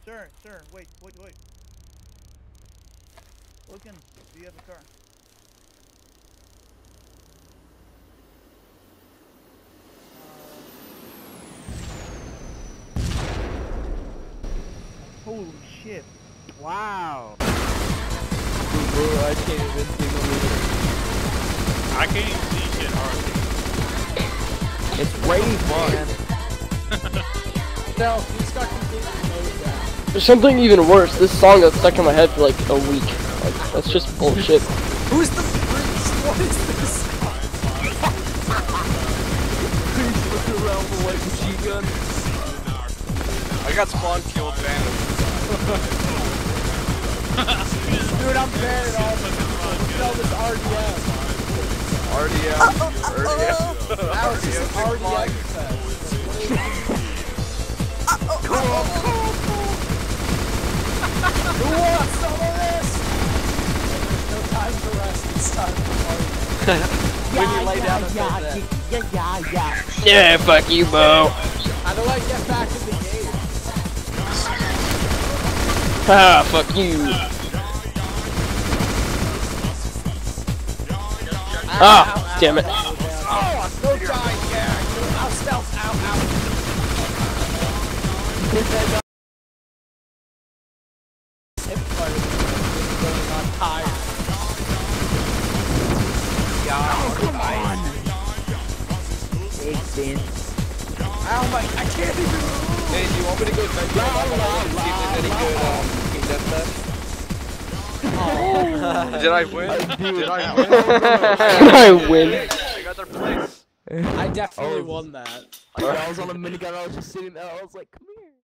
Sir, wait. Logan, do you have a car? Holy shit. Wow. Bro, I can't even see the I can't even see shit hardly. It's rave, man. No, he's got completely mowed down. There's something even worse. This song got stuck in my head for like a week. Like, that's just bullshit. Who's the priest? What is this? Please look around for like machine gun. I got spawn killed, man. Dude, I'm banning all of them. Sell this RDM. RDM. Alex, this is RDM fest. Who wants some of this? There's no time to rest. It's time to party. When you lay down and say that. Yeah, fuck you, Bo. How do I get back in the game? Ah, fuck you. Ah, damn it. Oh, I'm still dying. Yeah, I'll stealth. Ow. Hip fire. I'm tired. Oh, come on. Ow, my, I can't even move. Hey, do you want me to go check you out and see if there's any good King Deathmatch? Did I win? Did I win? I win. I got their place. I definitely won that. I was on a minigun, I was just sitting there, I was like, come here.